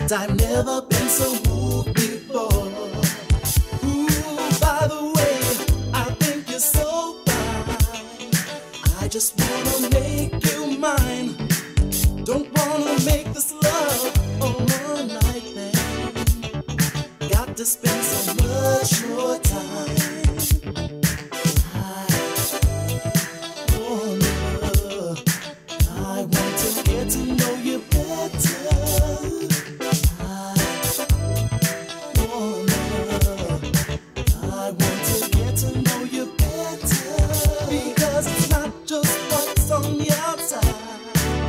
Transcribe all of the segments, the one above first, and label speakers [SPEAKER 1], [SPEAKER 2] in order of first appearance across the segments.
[SPEAKER 1] I've never been so moved before. Ooh, by the way, I think you're so fine. I just wanna make you mine. Don't wanna make this love a one night thing. Got to spend so much more time. I want to get to know you better. I want to get to know you better, because it's not just what's on the outside.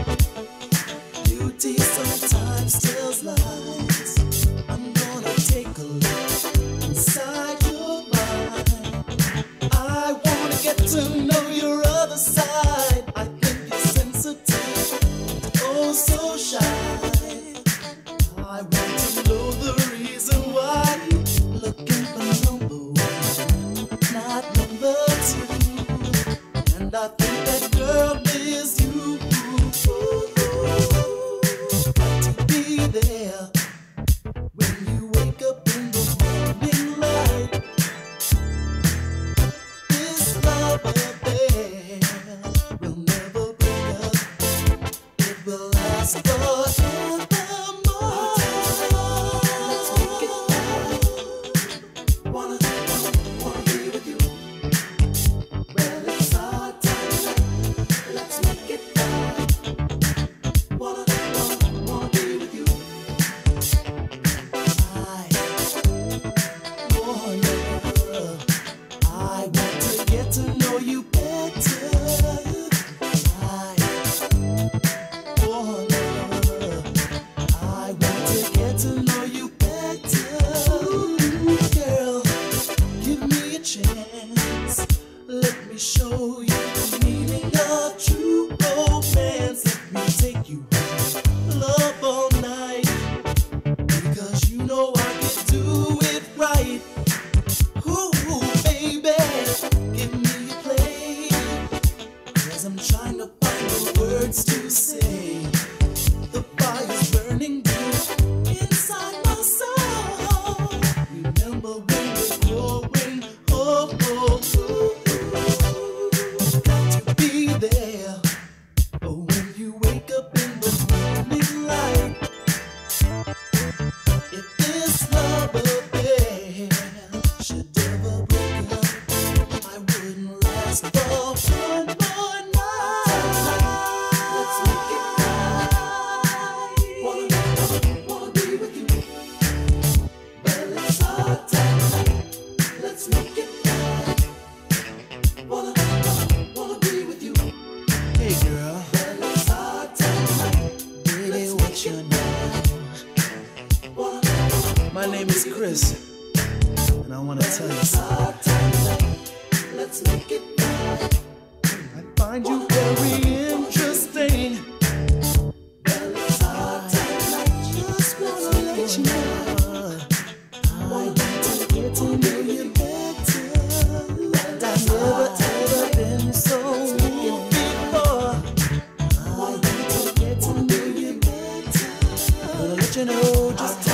[SPEAKER 1] Beauty sometimes tells lies. I'm gonna take a look inside your mind. I wanna get to know your other side. I think you're sensitive, oh so shy. I want to know the reason why. Looking for number one, not number two. And I think that girl is you. Got to be there when you wake up in the morning light. This love affair will never break up. It will last forever. Let me show you the meaning of true romance. Let me take you home, love all night, because you know I can do it right. Ooh, baby, give me a play, 'cause I'm trying to find the words to say. The fire's burning deep inside my soul. Remember when we're growing, oh, oh, oh. There, but when you wake up in the morning light, if this love affair should ever break up, I wouldn't last for one more night. Let's make it right. Wanna be with you. Well, it's our time. Let's make it right. Wanna be with you. Hey girl, well, it's our time. Baby, what's your name? My name is Chris, and I want to tell you something. Let's make it right. I find you very interesting. Well, it's our time. Just want to let you know I want to get to know you better. And I've never ever been so moved before. I want to get to know you better. But I'll let you know just